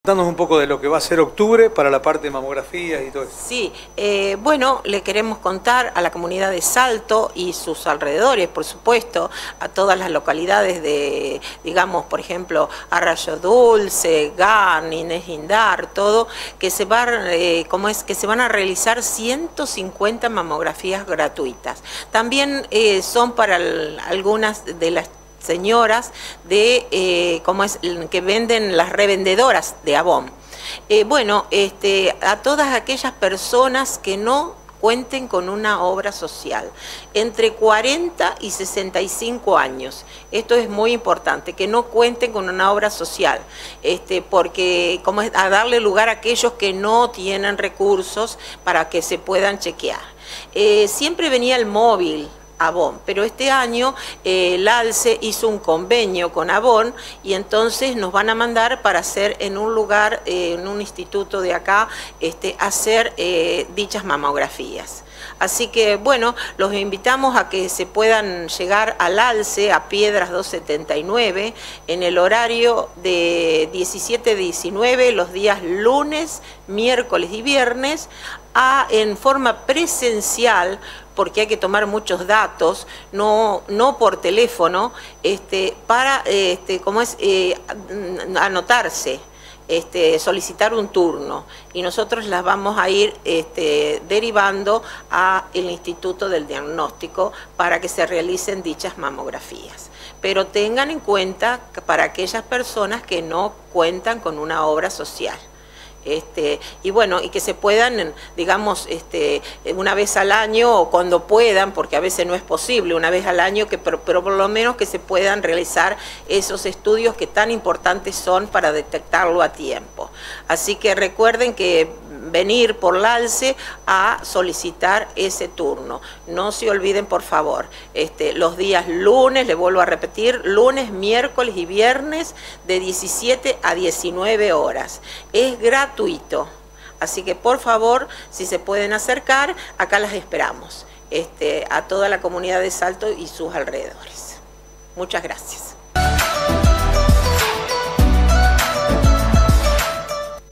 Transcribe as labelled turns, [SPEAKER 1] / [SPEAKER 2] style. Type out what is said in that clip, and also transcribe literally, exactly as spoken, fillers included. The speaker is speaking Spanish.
[SPEAKER 1] Contanos un poco de lo que va a ser octubre para la parte de mamografía y todo eso.
[SPEAKER 2] Sí, eh, bueno, le queremos contar a la comunidad de Salto y sus alrededores, por supuesto, a todas las localidades de, digamos, por ejemplo, Arroyo Dulce, Gan, Inés Guindar, todo, que se, va, eh, como es, que se van a realizar ciento cincuenta mamografías gratuitas. También eh, son para el, algunas de las señoras de eh, cómo es que venden las revendedoras de Avon. Eh, bueno, este, a todas aquellas personas que no cuenten con una obra social, entre cuarenta y sesenta y cinco años. Esto es muy importante, que no cuenten con una obra social, este, porque como es, a darle lugar a aquellos que no tienen recursos para que se puedan chequear. Eh, siempre venía el móvil Avon, pero este año eh, el ALCE hizo un convenio con Avon y entonces nos van a mandar para hacer en un lugar, eh, en un instituto de acá, este, hacer eh, dichas mamografías. Así que, bueno, los invitamos a que se puedan llegar al ALCE, a Piedras doscientos setenta y nueve, en el horario de diecisiete a diecinueve, los días lunes, miércoles y viernes, a, en forma presencial, porque hay que tomar muchos datos, no, no por teléfono, este, para este, ¿cómo es? Eh, anotarse. Este, solicitar un turno y nosotros las vamos a ir este, derivando al Instituto del Diagnóstico para que se realicen dichas mamografías. Pero tengan en cuenta que para aquellas personas que no cuentan con una obra social. Este, y bueno, y que se puedan, digamos, este, una vez al año o cuando puedan, porque a veces no es posible una vez al año, que, pero, pero por lo menos que se puedan realizar esos estudios que tan importantes son para detectarlo a tiempo. Así que recuerden que venir por el ALCE a solicitar ese turno. No se olviden, por favor, este, los días lunes, le vuelvo a repetir, lunes, miércoles y viernes de diecisiete a diecinueve horas. Es gratuito, así que por favor, si se pueden acercar, acá las esperamos, este, a toda la comunidad de Salto y sus alrededores. Muchas gracias.